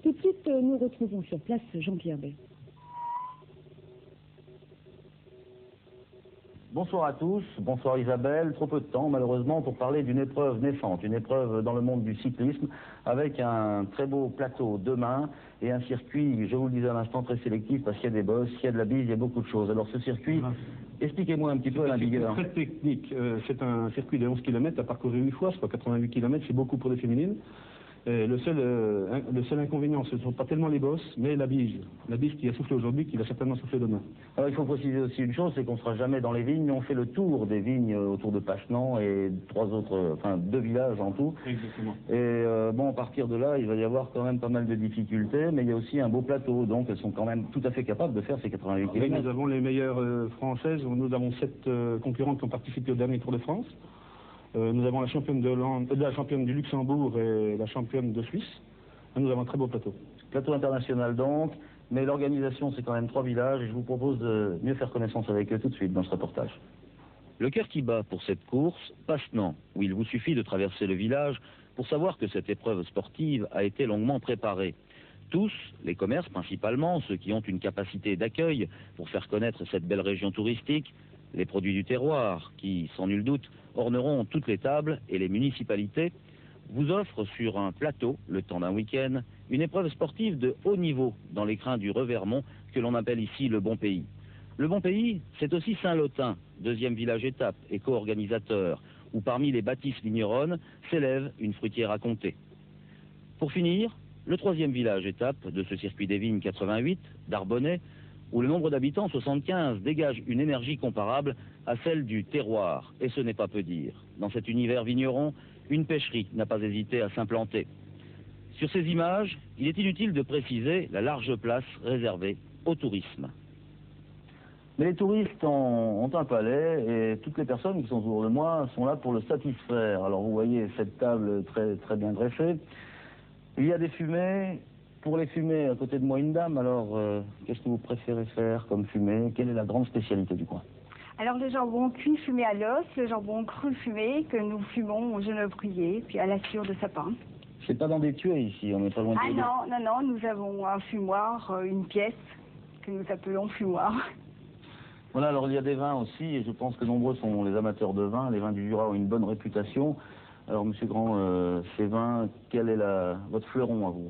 Tout de suite, nous retrouvons sur place Jean-Pierre Bay. Bonsoir à tous, bonsoir Isabelle. Trop peu de temps malheureusement pour parler d'une épreuve naissante, une épreuve dans le monde du cyclisme avec un très beau plateau demain et un circuit, je vous le disais à l'instant, très sélectif parce qu'il y a des bosses, il y a de la bise, il y a beaucoup de choses. Alors ce circuit, expliquez-moi un petit peu la vigueur. C'est très technique, c'est un circuit de 11 km à parcourir 8 fois, soit 88 km, c'est beaucoup pour les féminines. Et le seul inconvénient, ce ne sont pas tellement les bosses, mais la bise qui a soufflé aujourd'hui, qui va certainement souffler demain. Alors il faut préciser aussi une chose, c'est qu'on ne sera jamais dans les vignes, on fait le tour des vignes autour de Pachenan et deux villages en tout. Exactement. Et bon, à partir de là, il va y avoir quand même pas mal de difficultés, mais il y a aussi un beau plateau, donc elles sont quand même tout à fait capables de faire ces 88 km. Nous avons les meilleures françaises, nous avons 7 concurrentes qui ont participé au dernier Tour de France. Nous avons la championne la championne du Luxembourg et la championne de Suisse. Nous avons un très beau plateau. Plateau international donc, mais l'organisation c'est quand même 3 villages et je vous propose de mieux faire connaissance avec eux tout de suite dans ce reportage. Le cœur qui bat pour cette course, Pachenan, où il vous suffit de traverser le village pour savoir que cette épreuve sportive a été longuement préparée. Tous, les commerces principalement, ceux qui ont une capacité d'accueil pour faire connaître cette belle région touristique, les produits du terroir qui, sans nul doute, orneront toutes les tables et les municipalités, vous offrent sur un plateau, le temps d'un week-end, une épreuve sportive de haut niveau dans l'écrin du Revermont que l'on appelle ici le Bon Pays. Le Bon Pays, c'est aussi Saint-Lotin, deuxième village étape et co-organisateur, où parmi les bâtisses vigneronnes s'élève une fruitière à compter. Pour finir, le troisième village étape de ce circuit des vignes 88, d'Arbonnay, où le nombre d'habitants, 75, dégage une énergie comparable à celle du terroir. Et ce n'est pas peu dire. Dans cet univers vigneron, une pêcherie n'a pas hésité à s'implanter. Sur ces images, il est inutile de préciser la large place réservée au tourisme. Mais les touristes ont un palais et toutes les personnes qui sont autour de moi sont là pour le satisfaire. Alors vous voyez cette table très, très bien dressée. Il y a des fumées. Pour les fumées, à côté de moi, une dame. Alors, qu'est-ce que vous préférez faire comme fumée? Quelle est la grande spécialité du coin? Alors, le jambon cuit fumé à l'os, le jambon cru fumé que nous fumons au genévrier, puis à la sciure de sapin. C'est pas dans des tués ici, on n'est pas loin de... Ah non, nous avons un fumoir, une pièce que nous appelons fumoir. Voilà, alors il y a des vins aussi, et je pense que nombreux sont les amateurs de vin. Les vins du Jura ont une bonne réputation. Alors, Monsieur Grand, ces vins, quel est votre fleuron à vous?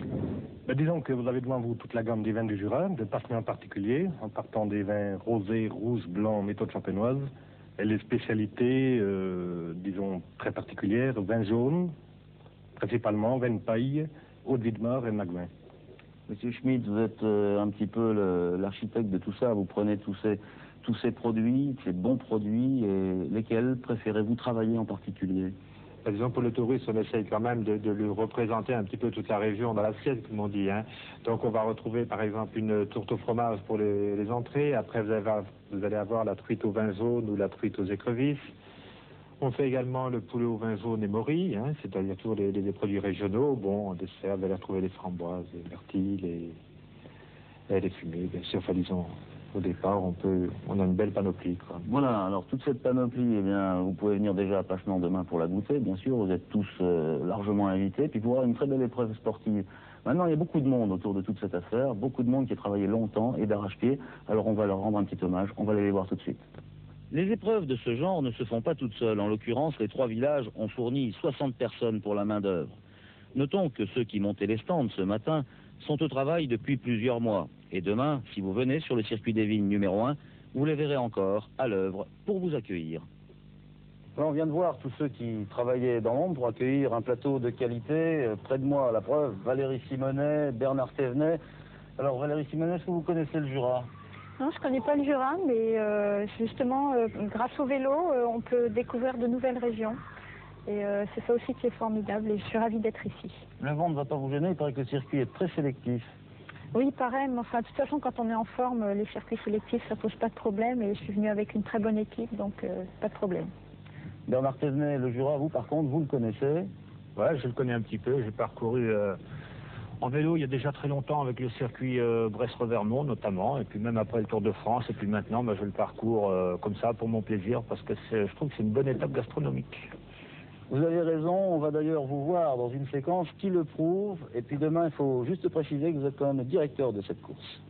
Disons que vous avez devant vous toute la gamme des vins du Jura, de Pachenan en particulier, en partant des vins rosés, rouges, blancs, méthode champenoise, et les spécialités, disons, très particulières, vins jaunes, principalement, vins de paille, Haute-Vidmar et Magvin. Monsieur Schmitt, vous êtes un petit peu l'architecte de tout ça, vous prenez tous ces produits, ces bons produits, et lesquels préférez-vous travailler en particulier? Disons, pour le tourisme, on essaye quand même de lui représenter un petit peu toute la région dans l'assiette, comme on dit. Donc on va retrouver par exemple une tourte au fromage pour les entrées. Après vous allez avoir la truite au vin jaune ou la truite aux écrevisses. On fait également le poulet au vin jaune et mori, c'est-à-dire tous les produits régionaux. Bon, en dessert, vous allez retrouver les framboises, les myrtilles, les fumées, bien sûr. Enfin, disons, au départ, on a une belle panoplie, quoi. Voilà, alors toute cette panoplie, eh bien, vous pouvez venir déjà à Pachenan demain pour la goûter, bien sûr, vous êtes tous largement invités, puis pour voir une très belle épreuve sportive. Maintenant, il y a beaucoup de monde autour de toute cette affaire, beaucoup de monde qui a travaillé longtemps et d'arrache-pied, alors on va leur rendre un petit hommage, on va aller les voir tout de suite. Les épreuves de ce genre ne se font pas toutes seules. En l'occurrence, les 3 villages ont fourni 60 personnes pour la main-d'œuvre. Notons que ceux qui montaient les stands ce matin sont au travail depuis plusieurs mois. Et demain, si vous venez sur le circuit des vignes numéro 1, vous les verrez encore à l'œuvre pour vous accueillir. Alors, on vient de voir tous ceux qui travaillaient dans l'ombre pour accueillir un plateau de qualité. Près de moi, à la preuve, Valérie Simonet, Bernard Thévenet. Alors Valérie Simonet, est-ce que vous connaissez le Jura? Non, je ne connais pas le Jura, mais justement, grâce au vélo, on peut découvrir de nouvelles régions. Et c'est ça aussi qui est formidable, et je suis ravie d'être ici. Le vent ne va pas vous gêner, il paraît que le circuit est très sélectif. Oui, pareil, mais enfin, de toute façon, quand on est en forme, les circuits sélectifs, ça pose pas de problème, et je suis venue avec une très bonne équipe, donc pas de problème. Bernard Thévenet, le Jura, vous, par contre, vous le connaissez? Ouais, je le connais un petit peu, j'ai parcouru... En vélo, il y a déjà très longtemps avec le circuit Brest-Revermont notamment, et puis même après le Tour de France, et puis maintenant je le parcours comme ça pour mon plaisir, parce que je trouve que c'est une bonne étape gastronomique. Vous avez raison, on va d'ailleurs vous voir dans une séquence qui le prouve. Et puis demain, il faut juste préciser que vous êtes quand même directeur de cette course.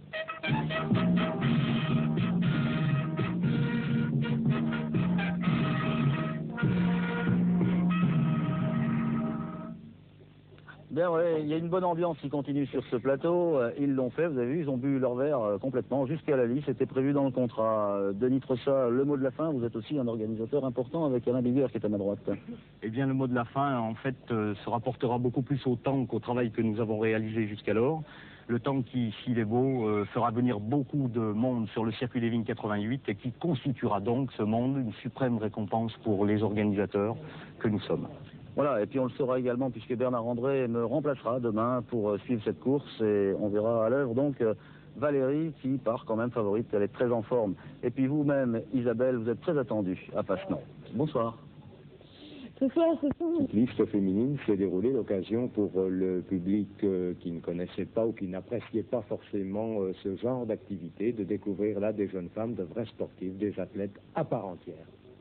Bien ouais, il y a une bonne ambiance qui continue sur ce plateau. Ils l'ont fait, vous avez vu, ils ont bu leur verre complètement jusqu'à la lie. C'était prévu dans le contrat. Denis Tressa, le mot de la fin, vous êtes aussi un organisateur important avec Alain Biguer qui est à ma droite. Eh bien, le mot de la fin, en fait, se rapportera beaucoup plus au temps qu'au travail que nous avons réalisé jusqu'alors. Le temps qui, s'il est beau, fera venir beaucoup de monde sur le circuit des Vignes 88 et qui constituera donc ce monde une suprême récompense pour les organisateurs que nous sommes. Voilà, et puis on le saura également puisque Bernard André me remplacera demain pour suivre cette course et on verra à l'œuvre donc Valérie qui part quand même favorite, elle est très en forme. Et puis vous-même, Isabelle, vous êtes très attendue à Passenant. Bonsoir. Ce soir, ce sont... Cycliste féminine s'est déroulée l'occasion pour le public qui ne connaissait pas ou qui n'appréciait pas forcément ce genre d'activité, de découvrir là des jeunes femmes, de vraies sportives, des athlètes à part entière.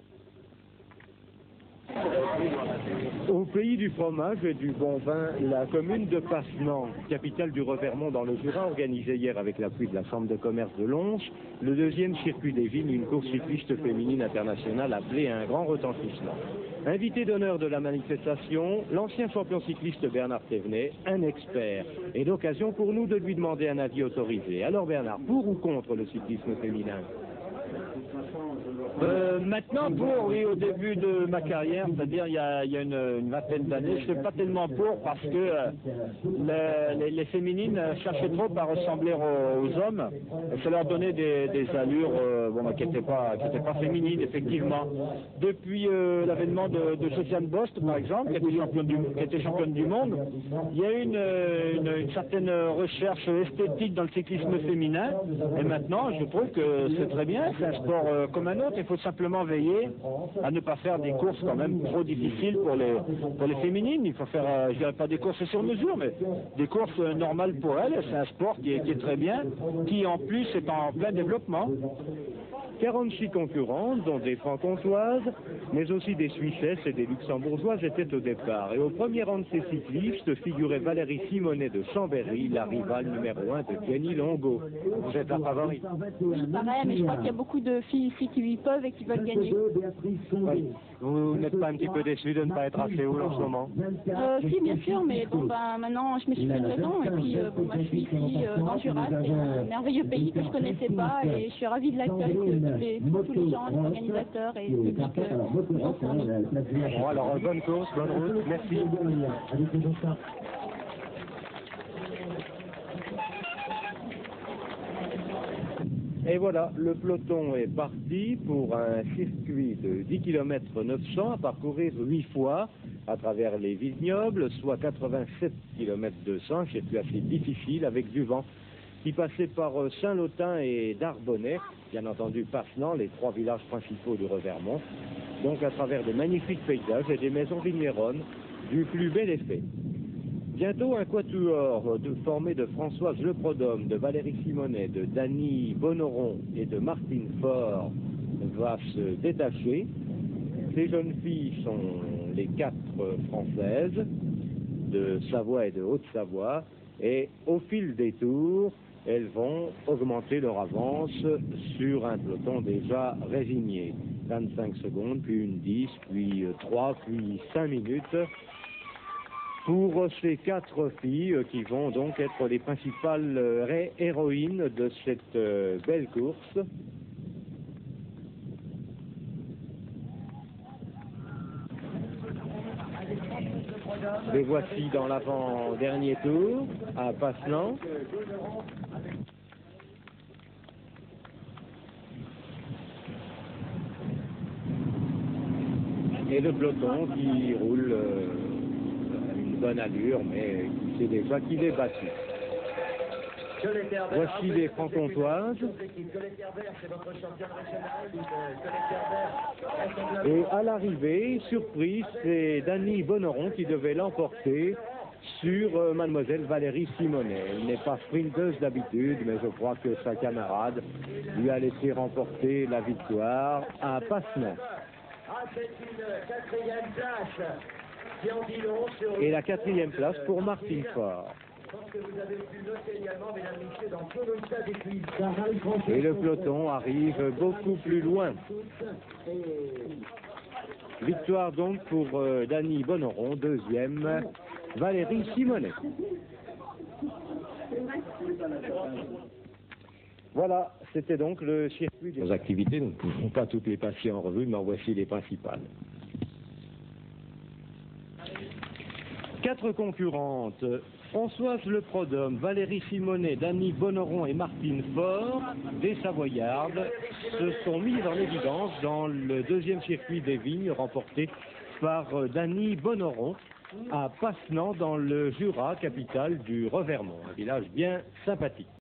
Au pays du fromage et du bon vin, la commune de Passenant, capitale du Revermont dans le Jura, organisait hier avec l'appui de la Chambre de commerce de Lons, le deuxième circuit des vignes, une course cycliste féminine internationale appelée à un grand retentissement. Invité d'honneur de la manifestation, l'ancien champion cycliste Bernard Thévenet, un expert, et l'occasion pour nous de lui demander un avis autorisé. Alors Bernard, pour ou contre le cyclisme féminin ? Maintenant, pour, oui, au début de ma carrière, c'est-à-dire il y a une vingtaine d'années, je ne suis pas tellement pour parce que les féminines cherchaient trop à ressembler aux hommes et ça leur donnait des allures qui n'étaient pas féminines, effectivement. Depuis l'avènement de Josiane Bost, par exemple, qui était championne du monde, il y a eu une certaine recherche esthétique dans le cyclisme féminin et maintenant, je trouve que c'est très bien, c'est un sport comme un autre. Il faut simplement veiller à ne pas faire des courses quand même trop difficiles pour les féminines. Il faut faire, je dirais pas des courses sur mesure, mais des courses normales pour elles. C'est un sport qui est très bien, qui en plus est en plein développement. 46 concurrentes, dont des franc-comtoises, mais aussi des Suissesses et des Luxembourgeoises étaient au départ. Et au premier rang de ces cyclistes figurait Valérie Simonet de Chambéry, la rivale numéro 1 de Jenny Longo. Vous êtes la favorite? Oui, pareil, mais je crois qu'il y a beaucoup de filles ici qui y peuvent et qui veulent gagner. Oui. Vous n'êtes pas un petit peu déçu de ne pas être à Séoul en ce moment? Si, bien sûr, mais bon, maintenant, je me suis fait une raison. Et puis, moi, je suis ici dans le Jura. C'est un merveilleux pays que je ne connaissais pas et je suis ravie de l'accueil que tous les gens, les organisateurs et le public ont fourni. Bon, alors, bonne course, bonne route, merci. Et voilà, le peloton est parti pour un circuit de 10 km 900 à parcourir 8 fois à travers les vignobles, soit 87 km 200, circuit assez difficile avec du vent, qui passait par Saint-Lotin et Darbonnay, bien entendu Passenant, les 3 villages principaux du Revermont, donc à travers de magnifiques paysages et des maisons vigneronnes du plus bel effet. Bientôt, un quatuor formé de Françoise Leprodhomme, de Valérie Simonet, de Dany Bonoron et de Martine Faure va se détacher. Ces jeunes filles sont les 4 françaises de Savoie et de Haute-Savoie et au fil des tours, elles vont augmenter leur avance sur un peloton déjà résigné. 25 secondes, puis une 10, puis 3, puis 5 minutes. Pour ces 4 filles qui vont donc être les principales héroïnes de cette belle course. Les voici dans l'avant-dernier tour, à Passenant. Et le peloton qui roule une bonne allure, mais qui sait déjà qu'il est battu. Voici les franc-comtoises. Et à l'arrivée, surprise, c'est Dany Bonoron qui devait l'emporter sur mademoiselle Valérie Simonet. Elle n'est pas sprinteuse d'habitude, mais je crois que sa camarade lui a laissé remporter la victoire à Passenant. Et la 4e place pour Martin Fort. Et le peloton arrive beaucoup plus loin. Victoire donc pour Dany Bonneron, 2e, Valérie Simonet. Voilà, c'était donc le circuit des activités. Nous ne pouvons pas toutes les passer en revue, mais en voici les principales. 4 concurrentes, Françoise Le Prodhomme, Valérie Simonet, Dany Bonneron et Martine Fort, des Savoyardes, se sont mises en évidence dans le 2e circuit des Vignes remporté par Dany Bonneron à Passenant dans le Jura, capitale du Revermont, un village bien sympathique.